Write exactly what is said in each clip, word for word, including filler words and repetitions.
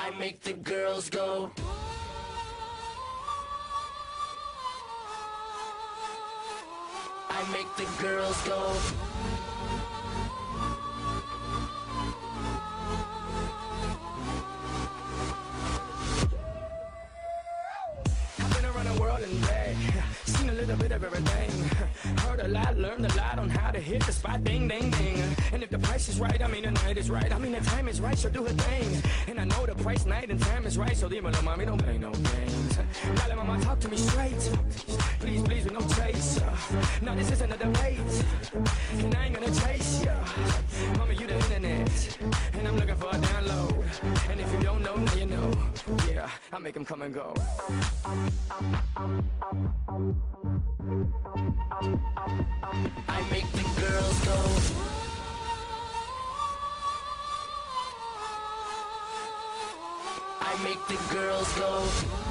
I make the girls go. I make the girls go. I've been around the world and back, seen a little bit of everything. Heard a lot, learned a lot on how to hit the spot, ding, ding, ding. And if the price is right, I mean the night is right, I mean the time is right, so do her thing. And I know the price, night, and time is right, so leave me alone, mommy, don't play no games. Now let mama talk to me straight, please, please, with no chase. Now this is another wait, and I ain't gonna chase ya. Mama, you the internet, and I'm looking for a download. And if you don't know, now you know. Yeah, I make them come and go. I make the girls go. I make the girls go.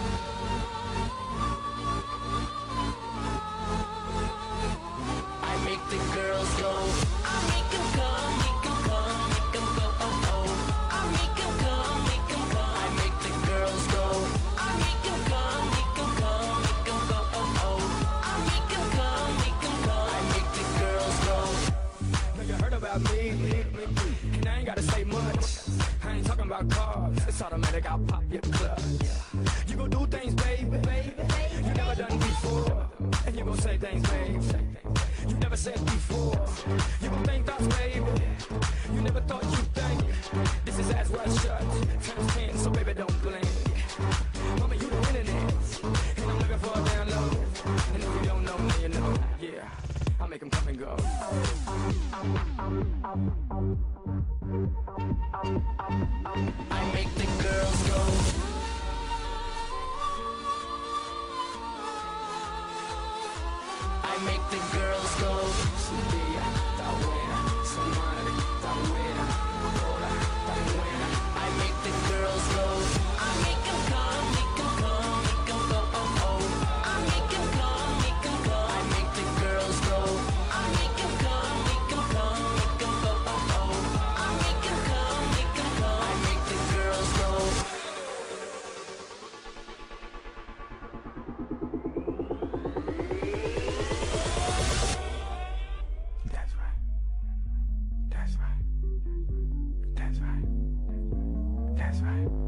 I make the girls go. I make them come, make them come, make them go, oh oh. I make them come, make them come. I make the girls go. I make them come, make them come, make them go, oh oh. I make them come, make them come. I make the girls go. Now you heard about me, and I ain't gotta say much. I ain't talking about cars, it's automatic, I'll pop your club. You gon' do things, baby, you never done before. And you gon' say things, baby, you never said before. You gon' think thoughts, baby, you never thought you'd think. This is as well shut, times ten, so baby don't blink. Mama, you the internet, and I'm looking for a download. And if you don't know, now you know, yeah, I make them come and go. I make the girls go. I make the girls go. Su día está buena, su madre está buena, toda está buena. I make the girls go. I make them come, make them come, make them go, oh oh. I make them come, make them come. I make the girls go. I make them come, make them come, make them go, oh oh. I make them come, make them come. I make the girls go. That's right. That's right. That's right. That's right.